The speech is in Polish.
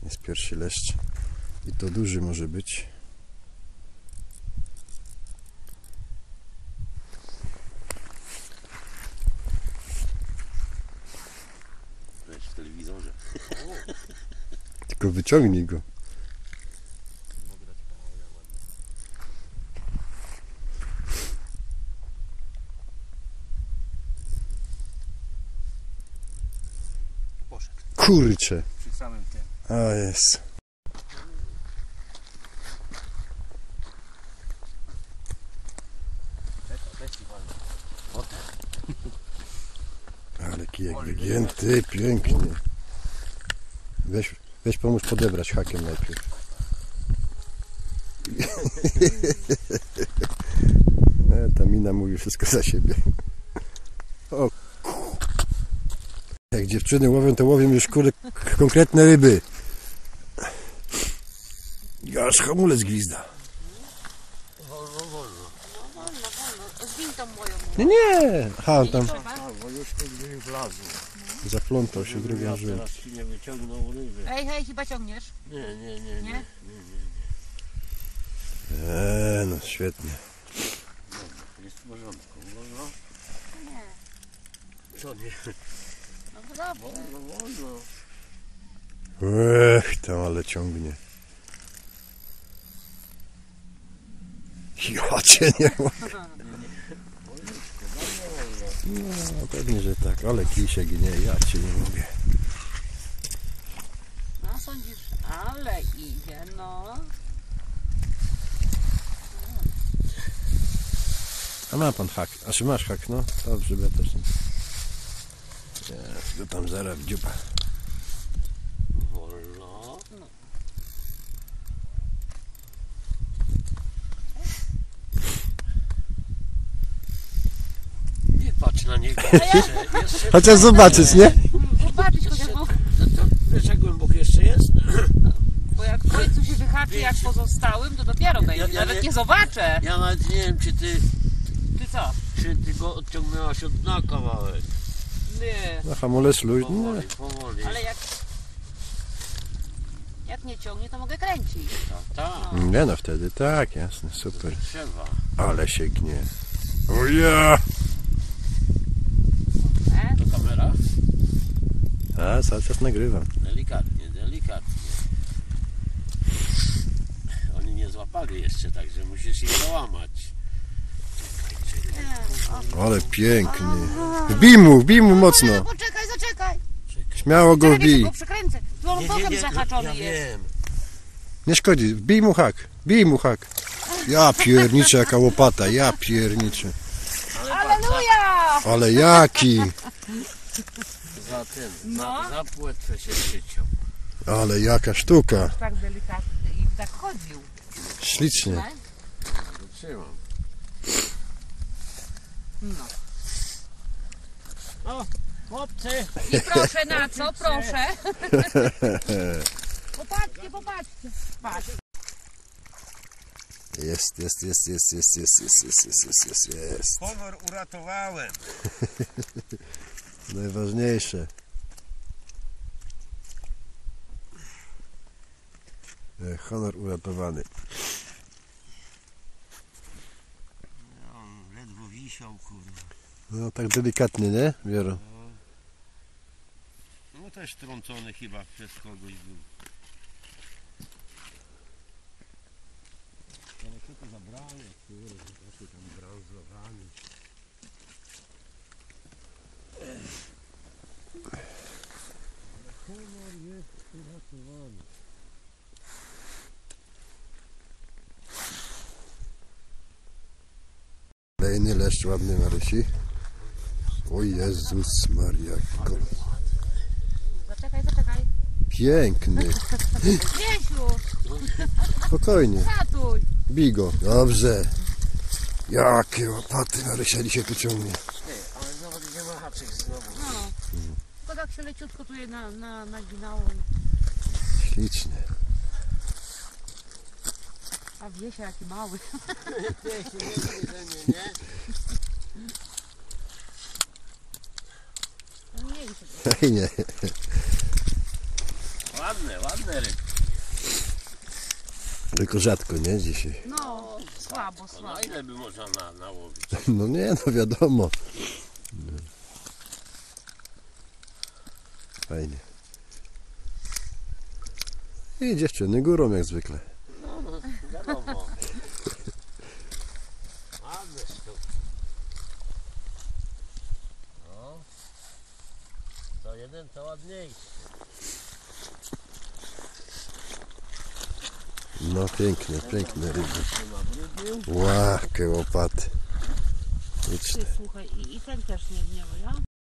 Jest pierwszy leszcz. I to duży może być. W telewizorze. Tylko wyciągnij go. Poszedł. Kurcze. Przy samym tym. A jest. Ale kijek wygięty, pięknie. Weź pomóż podebrać hakiem najpierw. Ta mina mówi wszystko za siebie. O, jak dziewczyny łowią, to łowią już konkretne ryby. Aż hamulec glizda. Wolno. Zwiń tą moją. Nie. Aha, tam Bo już tu gdzieś wlazł. zaplątał się drugą Ja żył. teraz ci nie wyciągnął ryby. Hej, chyba ciągniesz? Nie. No świetnie. Jest w porządku. Wolno? Nie. Co nie? No dobrze. Wolno. Tam ale ciągnie. Ja cię nie mogę. No pewnie, że tak, ale kij się ginie, ja cię nie mogę. No sądzisz, ale idzie, no. A ma pan hak, a czy masz hak, no? Dobrze, ja też nie. Ja go tam zaraz w dziuba. Wolno. Nie patrz na niego jeszcze. Chociaż zobaczyć, nie? Zobaczyć chociaż, bo, Wiesz jak głęboko jeszcze jest? bo jak w końcu się wyhaczy jak pozostałym, to dopiero będzie. ja Nawet nie- nie zobaczę. Ja nawet nie wiem czy ty Co? go odciągnęłaś od dna kawałek. Nie. No hamulec luźny. Powoli. Ale jak nie ciągnie, to mogę kręcić. Tak, Nie no, wtedy tak, jasne, super. trzeba. Ale się gnie. O ja! To kamera? A, cały czas nagrywam. Delikatnie. Oni nie złapali jeszcze, także musisz ich załamać. Ale pięknie. Wbij mu mocno. Poczekaj, zaczekaj. Śmiało go Czekaj, wbij. go przykręcę. Tu on bokiem zahaczony ja jest. wiem. Nie szkodzi, wbij mu hak. Bij mu hak. Ja pierniczę, jaka łopata, ja pierniczę. Aleluja! Ale jaki. Za ten, No. za płetwę się przyciął. Ale jaka sztuka. Tak delikatny i tak chodził. Ślicznie. Trzymam. No. O, chłopcy! I proszę na co? Proszę. Popatrzcie. Patrz. Jest. Honor uratowałem. Najważniejsze. Honor uratowany. On ledwo wisiał, kurwa. No tak delikatnie, nie? Wiero. No też trącony chyba przez kogoś był. Ale co to za branie, kurwa, właśnie tam brązowany. Ale honor jest uratowany. Kolejny leszcz ładny, Marysi. O Jezus Maria. Zaczekaj. Piękny. Wiesiu, Spokojnie. ratuj. Bij go. Dobrze. Jakie łopaty Marysia dzisiaj tu ciągnie. Ale zobacz, gdzie ma haczyk znowu. No. Tylko tak się leciutko tu je naginało. Ślicznie. A Wiesia jaki mały. Ty się nie mówi ze mnie, nie? No mniejszy. Hej, nie. ładne rybki. Tylko rzadko, nie? Dzisiaj. No, słabo, To słabo. na ile by można nałowić? No nie, no wiadomo. No. Fajnie. I dziewczyny górą jak zwykle. No, wiadomo. Ładne sztuki. No. To jeden to ładniejszy. No piękne, piękne ryby. Trzyma wróbił. Łakę łopaty. Ty, słuchaj, i ten też nie wniał, ja?